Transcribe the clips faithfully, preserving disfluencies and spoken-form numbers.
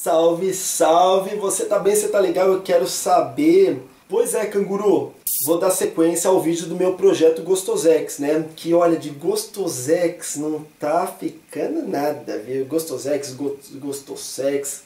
Salve, salve! Você tá bem? Você tá legal? Eu quero saber... Pois é, canguru, vou dar sequência ao vídeo do meu projeto Gostosex, né? Que, olha, de Gostosex não tá ficando nada, viu? Gostosex, go Gostosex...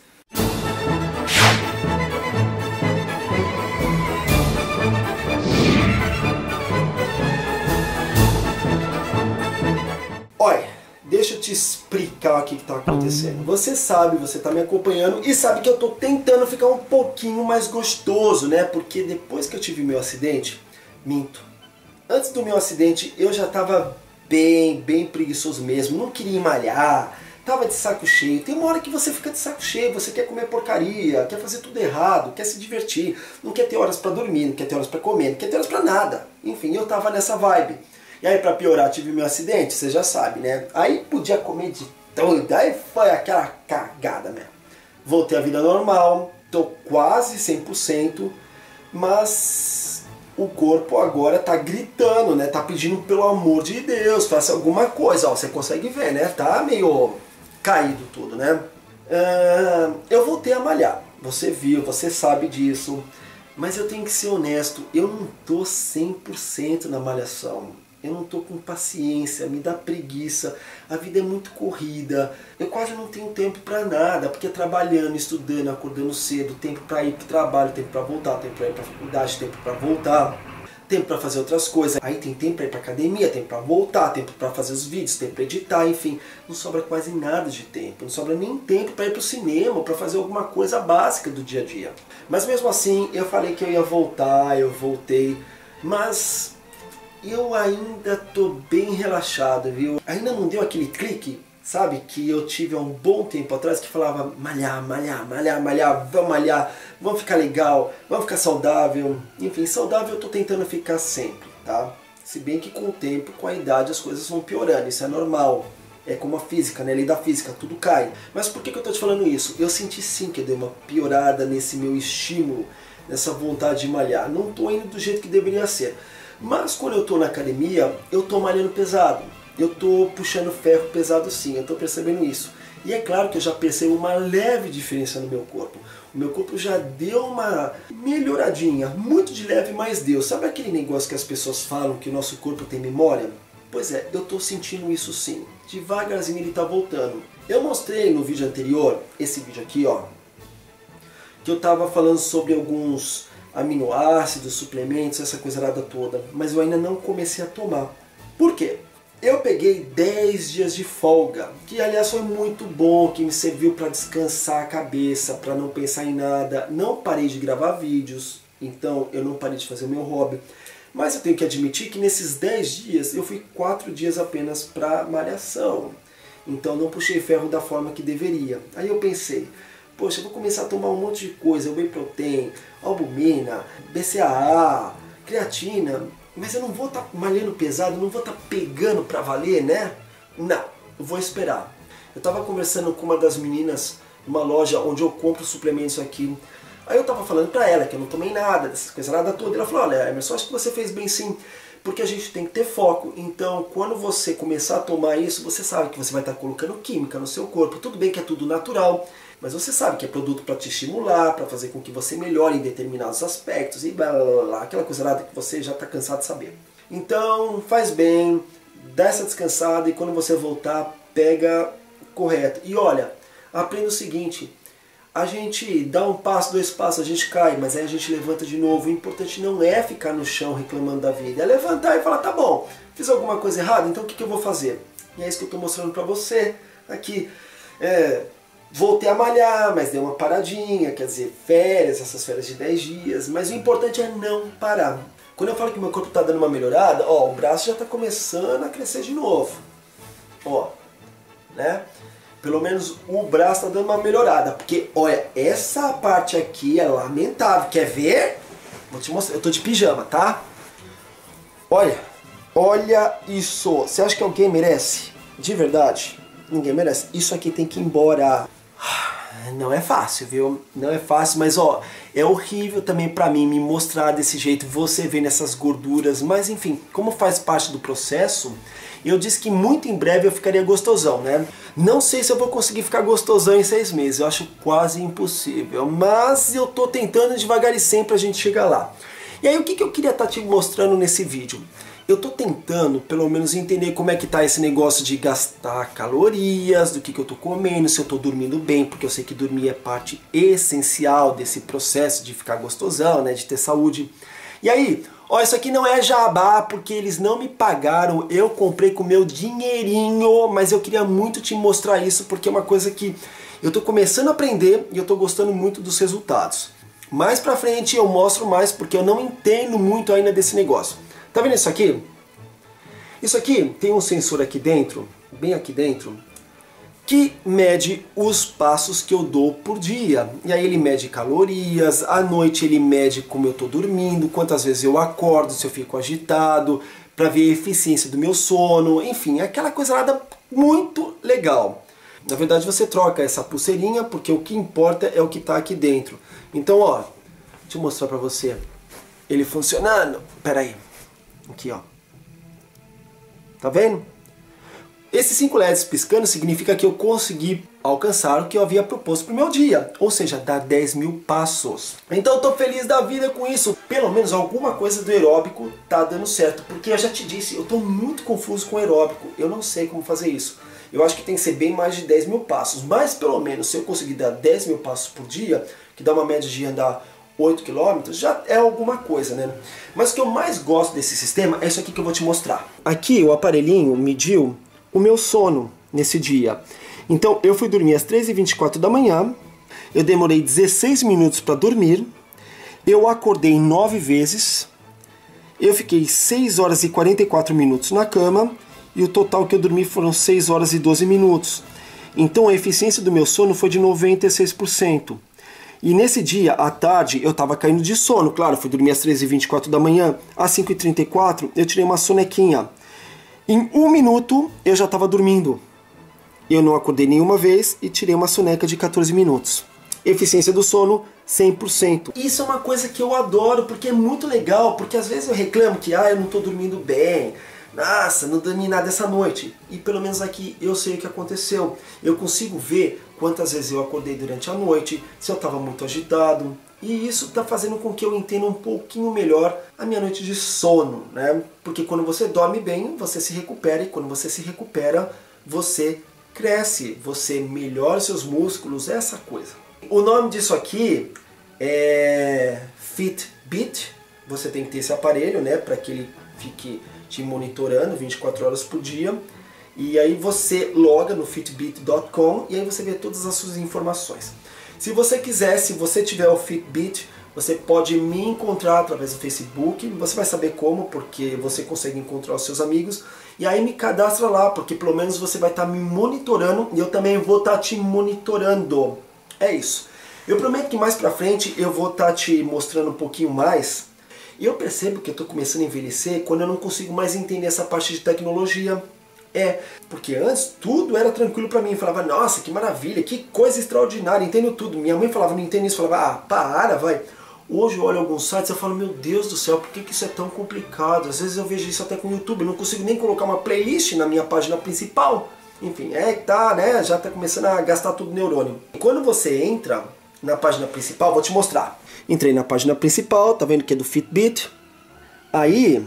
Olha, deixa eu te explicar o que está acontecendo. Você sabe, você está me acompanhando e sabe que eu estou tentando ficar um pouquinho mais gostoso, né? Porque depois que eu tive meu acidente, minto. Antes do meu acidente eu já estava bem, bem preguiçoso mesmo, não queria malhar, tava de saco cheio. Tem uma hora que você fica de saco cheio, você quer comer porcaria, quer fazer tudo errado, quer se divertir, não quer ter horas para dormir, não quer ter horas para comer, não quer ter horas para nada. Enfim, eu tava nessa vibe. E aí, pra piorar, tive meu acidente, você já sabe, né? Aí podia comer de tudo, aí foi aquela cagada mesmo. Voltei à vida normal, tô quase cem por cento, mas o corpo agora tá gritando, né? Tá pedindo, pelo amor de Deus, faça alguma coisa. Ó, você consegue ver, né? Tá meio caído tudo, né? Uh, eu voltei a malhar, você viu, você sabe disso, mas eu tenho que ser honesto, eu não tô cem por cento na malhação. Eu não tô com paciência, me dá preguiça, a vida é muito corrida, eu quase não tenho tempo para nada, porque trabalhando, estudando, acordando cedo, tempo para ir para o trabalho, tempo para voltar, tempo para ir para a faculdade, tempo para voltar, tempo para fazer outras coisas, aí tem tempo para ir para academia, tempo para voltar, tempo para fazer os vídeos, tempo para editar, enfim, não sobra quase nada de tempo, não sobra nem tempo para ir para o cinema, para fazer alguma coisa básica do dia a dia. Mas mesmo assim, eu falei que eu ia voltar, eu voltei, mas... eu ainda tô bem relaxado, viu? Ainda não deu aquele clique, sabe? Que eu tive há um bom tempo atrás que falava malhar, malhar, malhar, malhar, vamos malhar, vamos ficar legal, vamos ficar saudável. Enfim, saudável eu tô tentando ficar sempre, tá? Se bem que com o tempo, com a idade, as coisas vão piorando, isso é normal. É como a física, né? A lei da física, tudo cai. Mas por que que eu tô te falando isso? Eu senti sim que eu dei uma piorada nesse meu estímulo, nessa vontade de malhar. Não tô indo do jeito que deveria ser. Mas quando eu estou na academia, eu estou malhando pesado. Eu estou puxando ferro pesado sim, eu estou percebendo isso. E é claro que eu já percebo uma leve diferença no meu corpo. O meu corpo já deu uma melhoradinha, muito de leve, mas deu. Sabe aquele negócio que as pessoas falam que o nosso corpo tem memória? Pois é, eu estou sentindo isso sim. Devagarzinho ele está voltando. Eu mostrei no vídeo anterior, esse vídeo aqui, ó, que eu estava falando sobre alguns... aminoácidos, suplementos, essa coisa nada toda, mas eu ainda não comecei a tomar. Por quê? Eu peguei dez dias de folga, que aliás foi muito bom, que me serviu para descansar a cabeça, para não pensar em nada. Não parei de gravar vídeos, então eu não parei de fazer o meu hobby, mas eu tenho que admitir que nesses dez dias eu fui quatro dias apenas para malhação, então não puxei ferro da forma que deveria. Aí eu pensei, poxa, eu vou começar a tomar um monte de coisa, whey protein, albumina, B C A A, creatina, mas eu não vou estar tá malhando pesado, não vou estar tá pegando pra valer, né? Não, eu vou esperar. Eu estava conversando com uma das meninas numa loja onde eu compro suplementos aqui. Aí eu estava falando pra ela que eu não tomei nada, dessas coisas nada toda. Ela falou, olha, Emerson, acho que você fez bem sim, porque a gente tem que ter foco. Então, quando você começar a tomar isso, você sabe que você vai estar colocando química no seu corpo. Tudo bem que é tudo natural, mas você sabe que é produto para te estimular, para fazer com que você melhore em determinados aspectos e blá, blá, blá, aquela coisa nada que você já está cansado de saber. Então, faz bem, dá essa descansada e quando você voltar, pega correto. E olha, aprenda o seguinte, a gente dá um passo, dois passos, a gente cai, mas aí a gente levanta de novo. O importante não é ficar no chão reclamando da vida, é levantar e falar, tá bom, fiz alguma coisa errada, então o que, que eu vou fazer? E é isso que eu estou mostrando para você aqui. É, voltei a malhar, mas dei uma paradinha, quer dizer, férias, essas férias de dez dias, mas o importante é não parar. Quando eu falo que meu corpo está dando uma melhorada, ó, o braço já está começando a crescer de novo. Ó, né? Pelo menos o braço está dando uma melhorada. Porque, olha, essa parte aqui é lamentável. Quer ver? Vou te mostrar. Eu tô de pijama, tá? Olha. Olha isso. Você acha que alguém merece? De verdade? Ninguém merece. Isso aqui tem que ir embora. Não é fácil, viu? Não é fácil, mas ó, é horrível também pra mim me mostrar desse jeito, você vendo essas gorduras, mas enfim, como faz parte do processo, Eu disse que muito em breve eu ficaria gostosão, né? Não sei se eu vou conseguir ficar gostosão em seis meses, eu acho quase impossível. Mas eu tô tentando devagar e sempre a gente chegar lá. E aí o que, que eu queria estar te mostrando nesse vídeo? Eu tô tentando, pelo menos, entender como é que tá esse negócio de gastar calorias, do que, que eu tô comendo, se eu tô dormindo bem, porque eu sei que dormir é parte essencial desse processo de ficar gostosão, né, de ter saúde. E aí, ó, isso aqui não é jabá, porque eles não me pagaram, eu comprei com meu dinheirinho, mas eu queria muito te mostrar isso, porque é uma coisa que eu tô começando a aprender e eu tô gostando muito dos resultados. Mais pra frente eu mostro mais, porque eu não entendo muito ainda desse negócio. Tá vendo isso aqui? Isso aqui tem um sensor aqui dentro, bem aqui dentro, que mede os passos que eu dou por dia. E aí ele mede calorias, à noite ele mede como eu estou dormindo, quantas vezes eu acordo, se eu fico agitado, para ver a eficiência do meu sono, enfim, é aquela coisa nada muito legal. Na verdade você troca essa pulseirinha porque o que importa é o que está aqui dentro. Então, ó, deixa eu mostrar para você ele funcionando. Pera aí. Aqui, ó. Tá vendo? Esses cinco L E Ds piscando significa que eu consegui alcançar o que eu havia proposto para o meu dia. Ou seja, dar dez mil passos. Então eu tô feliz da vida com isso. Pelo menos alguma coisa do aeróbico tá dando certo. Porque eu já te disse, eu tô muito confuso com o aeróbico. Eu não sei como fazer isso. Eu acho que tem que ser bem mais de dez mil passos. Mas pelo menos se eu conseguir dar dez mil passos por dia, que dá uma média de andar oito quilômetros, já é alguma coisa, né? Mas o que eu mais gosto desse sistema é isso aqui que eu vou te mostrar. Aqui o aparelhinho mediu o meu sono nesse dia. Então eu fui dormir às três e vinte e quatro da manhã, eu demorei dezesseis minutos para dormir, eu acordei nove vezes, eu fiquei seis horas e quarenta e quatro minutos na cama e o total que eu dormi foram seis horas e doze minutos. Então a eficiência do meu sono foi de noventa e seis por cento. E nesse dia, à tarde, eu estava caindo de sono. Claro, fui dormir às três e vinte e quatro da manhã. Às cinco e trinta e quatro, eu tirei uma sonequinha. Em um minuto, eu já estava dormindo. Eu não acordei nenhuma vez e tirei uma soneca de quatorze minutos. Eficiência do sono, cem por cento. Isso é uma coisa que eu adoro, porque é muito legal. Porque às vezes eu reclamo que ah, eu não estou dormindo bem. Nossa, não dormi nada essa noite. E pelo menos aqui eu sei o que aconteceu. Eu consigo ver quantas vezes eu acordei durante a noite, se eu estava muito agitado. E isso está fazendo com que eu entenda um pouquinho melhor a minha noite de sono, né? Porque quando você dorme bem, você se recupera. E quando você se recupera, você cresce. Você melhora seus músculos, essa coisa. O nome disso aqui é Fitbit. Você tem que ter esse aparelho, né? Para que ele fique te monitorando vinte e quatro horas por dia. E aí você loga no fitbit ponto com e aí você vê todas as suas informações. Se você quiser, se você tiver o Fitbit, você pode me encontrar através do Facebook. Você vai saber como, porque você consegue encontrar os seus amigos. E aí me cadastra lá, porque pelo menos você vai estar me monitorando e eu também vou estar te monitorando. É isso. Eu prometo que mais pra frente eu vou estar te mostrando um pouquinho mais. E eu percebo que eu estou começando a envelhecer quando eu não consigo mais entender essa parte de tecnologia. É, porque antes tudo era tranquilo pra mim. Eu falava, nossa, que maravilha, que coisa extraordinária, entendo tudo. Minha mãe falava, não entendo isso. Eu falava, ah, para, vai. Hoje eu olho alguns sites e eu falo, meu Deus do céu, por que que isso é tão complicado? Às vezes eu vejo isso até com o YouTube, eu não consigo nem colocar uma playlist na minha página principal. Enfim, é que tá, né, já tá começando a gastar tudo neurônio. E quando você entra na página principal, vou te mostrar. Entrei na página principal, tá vendo que é do Fitbit. Aí,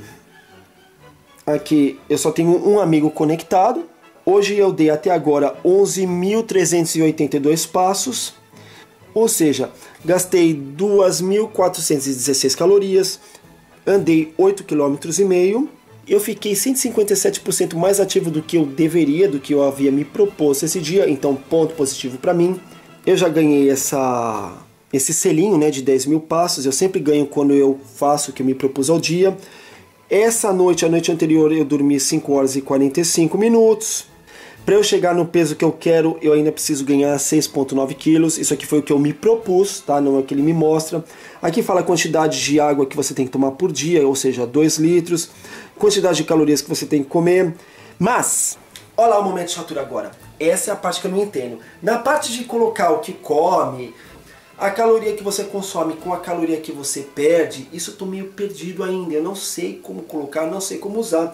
aqui eu só tenho um amigo conectado. Hoje eu dei até agora onze mil trezentos e oitenta e dois passos. Ou seja, gastei duas mil quatrocentas e dezesseis calorias. Andei oito quilômetros e meio. Eu fiquei cento e cinquenta e sete por cento mais ativo do que eu deveria, do que eu havia me proposto esse dia. Então, ponto positivo para mim. Eu já ganhei essa... esse selinho, né, de dez mil passos. Eu sempre ganho quando eu faço o que eu me propus ao dia. Essa noite, a noite anterior, eu dormi cinco horas e quarenta e cinco minutos. Para eu chegar no peso que eu quero, eu ainda preciso ganhar seis vírgula nove quilos. Isso aqui foi o que eu me propus, tá? Não é o que ele me mostra. Aqui fala a quantidade de água que você tem que tomar por dia, ou seja, dois litros. Quantidade de calorias que você tem que comer. Mas, olha lá o momento de chatura agora. Essa é a parte que eu não entendo. Na parte de colocar o que come, a caloria que você consome com a caloria que você perde, isso eu tô meio perdido ainda. Eu não sei como colocar, não sei como usar.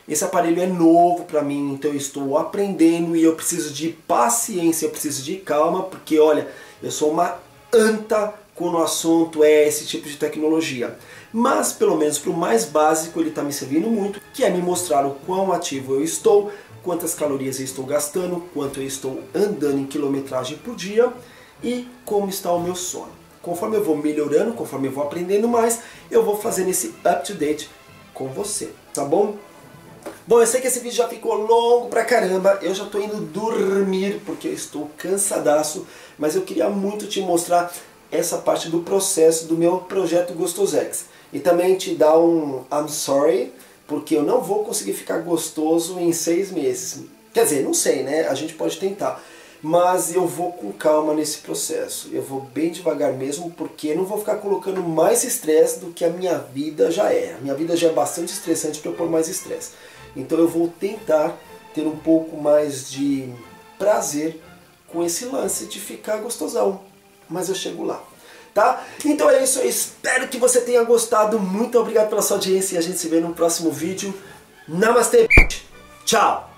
Esse aparelho é novo para mim, então eu estou aprendendo e eu preciso de paciência, eu preciso de calma, porque olha, eu sou uma anta quando o assunto é esse tipo de tecnologia. Mas pelo menos para o mais básico ele está me servindo muito, que é me mostrar o quão ativo eu estou, quantas calorias eu estou gastando, quanto eu estou andando em quilometragem por dia e como está o meu sono. Conforme eu vou melhorando, conforme eu vou aprendendo mais, eu vou fazendo esse up-to-date com você, tá bom? Bom, eu sei que esse vídeo já ficou longo pra caramba, eu já tô indo dormir porque eu estou cansadaço, mas eu queria muito te mostrar essa parte do processo do meu projeto Gostosex. E também te dar um I'm sorry, porque eu não vou conseguir ficar gostoso em seis meses. Quer dizer, não sei, né? A gente pode tentar. Mas eu vou com calma nesse processo. Eu vou bem devagar mesmo, porque eu não vou ficar colocando mais estresse do que a minha vida já é. A minha vida já é bastante estressante para eu pôr mais estresse. Então eu vou tentar ter um pouco mais de prazer com esse lance de ficar gostosão. Mas eu chego lá. Tá? Então é isso, eu espero que você tenha gostado. Muito obrigado pela sua audiência e a gente se vê no próximo vídeo. Namastê, tchau!